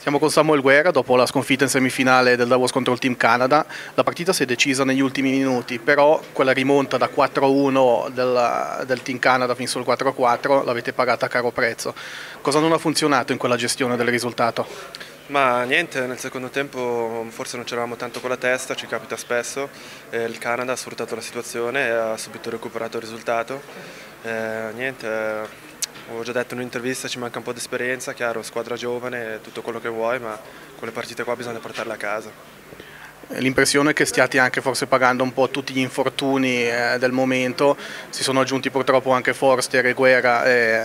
Siamo con Samuel Guerra dopo la sconfitta in semifinale del Davos contro il Team Canada. La partita si è decisa negli ultimi minuti, però quella rimonta da 4-1 del Team Canada fin sul 4-4 l'avete pagata a caro prezzo. Cosa non ha funzionato in quella gestione del risultato? Ma niente, nel secondo tempo forse non c'eravamo tanto con la testa, ci capita spesso, il Canada ha sfruttato la situazione e ha subito recuperato il risultato. Ho già detto in un'intervista, ci manca un po' di esperienza, chiaro, squadra giovane, tutto quello che vuoi, ma quelle partite qua bisogna portarle a casa. L'impressione è che stiate anche forse pagando un po' tutti gli infortuni del momento, si sono aggiunti purtroppo anche Forster e Guerra,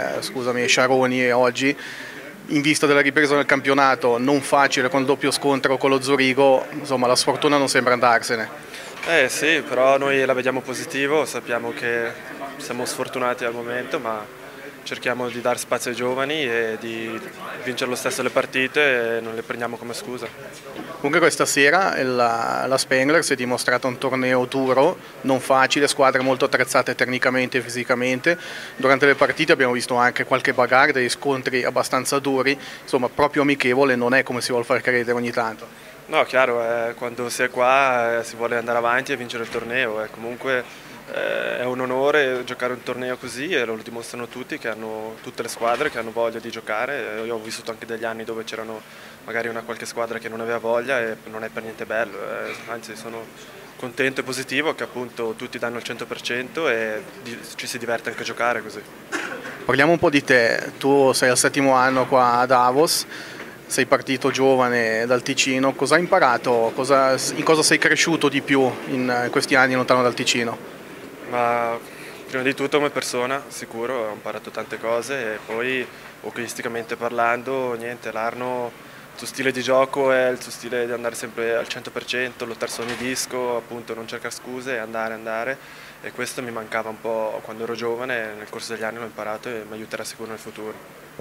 e Sciaroni e oggi. In vista della ripresa del campionato, non facile con il doppio scontro con lo Zurigo, insomma la sfortuna non sembra andarsene. Sì, però noi la vediamo positivo, sappiamo che siamo sfortunati al momento, ma cerchiamo di dare spazio ai giovani e di vincere lo stesso le partite e non le prendiamo come scusa. Comunque questa sera la Spengler si è dimostrata un torneo duro, non facile, squadre molto attrezzate tecnicamente e fisicamente. Durante le partite abbiamo visto anche qualche bagarre, degli scontri abbastanza duri, insomma proprio amichevole non è come si vuole far credere ogni tanto. No, chiaro, quando si è qua si vuole andare avanti e vincere il torneo, comunque è un onore giocare un torneo così e lo dimostrano tutti, che hanno tutte le squadre che hanno voglia di giocare. Io ho vissuto anche degli anni dove c'erano magari una qualche squadra che non aveva voglia e non è per niente bello, anzi sono contento e positivo che appunto tutti danno il 100% e ci si diverte anche a giocare così. Parliamo un po' di te, tu sei al 7° anno qua a Davos, sei partito giovane dal Ticino, cosa hai imparato, in cosa sei cresciuto di più in questi anni lontano dal Ticino? Ma prima di tutto come persona, sicuro, ho imparato tante cose e poi hockeyisticamente parlando, niente, l'Arno, il suo stile di gioco è il suo stile di andare sempre al 100%, lottare su ogni disco, appunto non cercare scuse, andare e questo mi mancava un po' quando ero giovane, nel corso degli anni l'ho imparato e mi aiuterà sicuro nel futuro.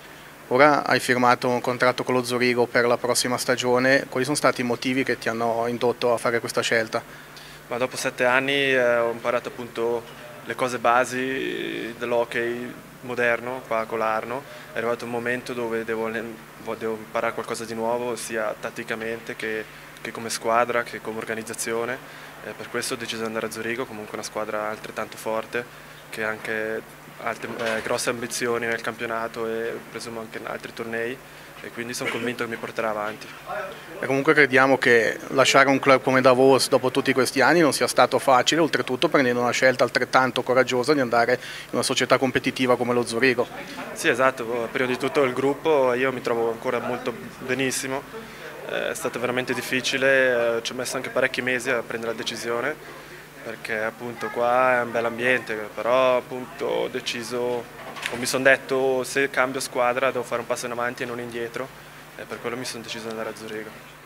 Ora hai firmato un contratto con lo Zurigo per la prossima stagione, quali sono stati i motivi che ti hanno indotto a fare questa scelta? Ma dopo 7 anni ho imparato appunto le cose basi dell'hockey moderno qua con l'Arno, è arrivato un momento dove devo imparare qualcosa di nuovo sia tatticamente che come squadra, che come organizzazione, per questo ho deciso di andare a Zurigo, comunque una squadra altrettanto forte che ha anche grosse ambizioni nel campionato e presumo anche in altri tornei e quindi sono convinto che mi porterà avanti. E comunque crediamo che lasciare un club come Davos dopo tutti questi anni non sia stato facile, oltretutto prendendo una scelta altrettanto coraggiosa di andare in una società competitiva come lo Zurigo. Sì, esatto, prima di tutto il gruppo, io mi trovo ancora molto benissimo, è stato veramente difficile, ci ho messo anche parecchi mesi a prendere la decisione perché appunto qua è un bel ambiente, però appunto ho deciso, o mi sono detto se cambio squadra devo fare un passo in avanti e non indietro e per quello mi sono deciso di andare a Zurigo.